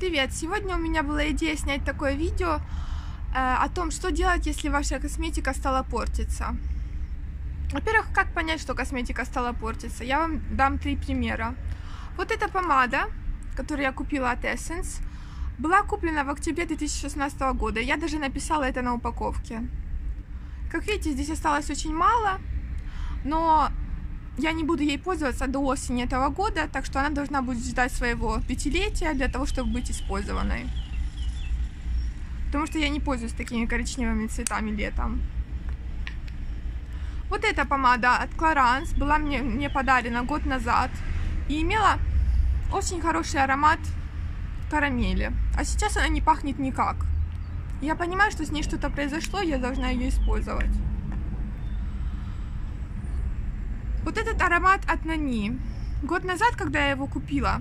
Привет! Сегодня у меня была идея снять такое видео о том, что делать, если ваша косметика стала портиться. Во-первых, как понять, что косметика стала портиться? Я вам дам 3 примера. Вот эта помада, которую я купила от Essence, была куплена в октябре 2016 года. Я даже написала это на упаковке. Как видите, здесь осталось очень мало, но я не буду ей пользоваться до осени этого года, так что она должна будет ждать своего 5-летия для того, чтобы быть использованной. Потому что я не пользуюсь такими коричневыми цветами летом. Вот эта помада от Clarins была мне подарена год назад и имела очень хороший аромат карамели. А сейчас она не пахнет никак. Я понимаю, что с ней что-то произошло, я должна ее использовать. Вот этот аромат от Nani. Год назад, когда я его купила,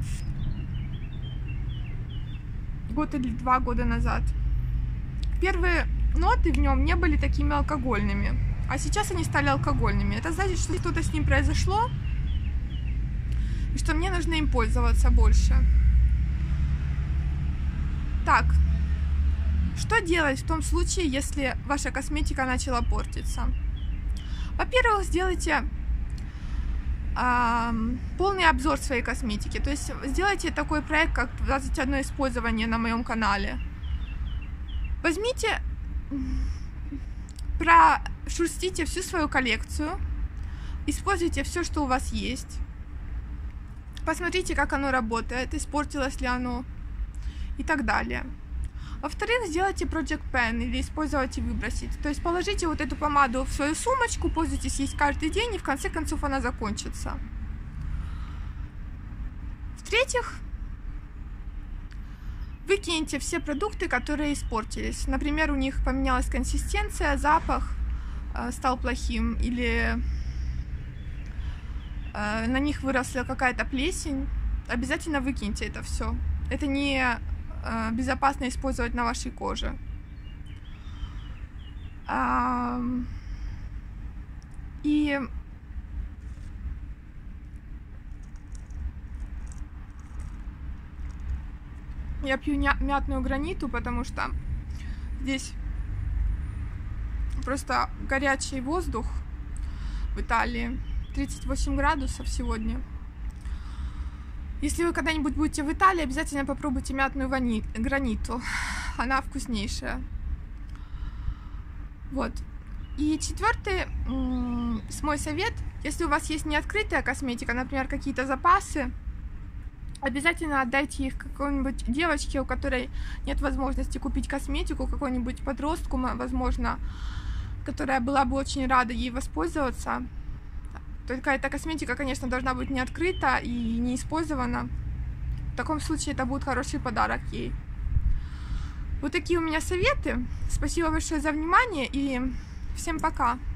год или 2 года назад, первые ноты в нем не были такими алкогольными, а сейчас они стали алкогольными. Это значит, что что-то с ним произошло, и что мне нужно им пользоваться больше. Так, что делать в том случае, если ваша косметика начала портиться? Во-первых, сделайте полный обзор своей косметики. То есть сделайте такой проект, как 21 использование на моем канале. Возьмите, прошерстите всю свою коллекцию, используйте все, что у вас есть. Посмотрите, как оно работает, испортилось ли оно и так далее. Во-вторых, сделайте Project Pen или использовать и выбросить. То есть положите вот эту помаду в свою сумочку, пользуйтесь ей каждый день, и в конце концов она закончится. В-третьих, выкиньте все продукты, которые испортились. Например, у них поменялась консистенция, запах стал плохим, или на них выросла какая-то плесень. Обязательно выкиньте это все. Это не безопасно использовать на вашей коже. И я пью мятную граниту, потому что здесь просто горячий воздух в Италии. 38 градусов сегодня. Если вы когда-нибудь будете в Италии, обязательно попробуйте мятную граниту. Она вкуснейшая. Вот. И четвертый мой совет. Если у вас есть неоткрытая косметика, например, какие-то запасы, обязательно отдайте их какой-нибудь девочке, у которой нет возможности купить косметику, какой-нибудь подростку, возможно, которая была бы очень рада ей воспользоваться. Только эта косметика, конечно, должна быть не открыта и не использована. В таком случае это будет хороший подарок ей. Вот такие у меня советы. Спасибо большое за внимание и всем пока!